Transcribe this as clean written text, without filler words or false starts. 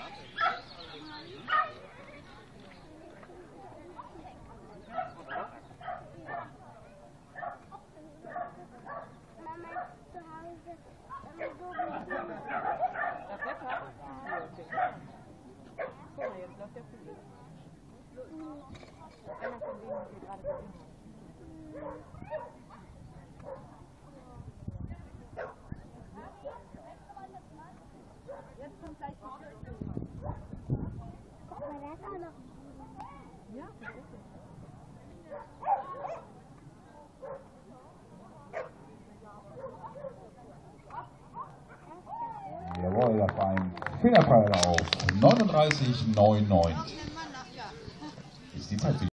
Jawohl, das war ein Fingerpfeil auf 39,99. Ist die Zeit für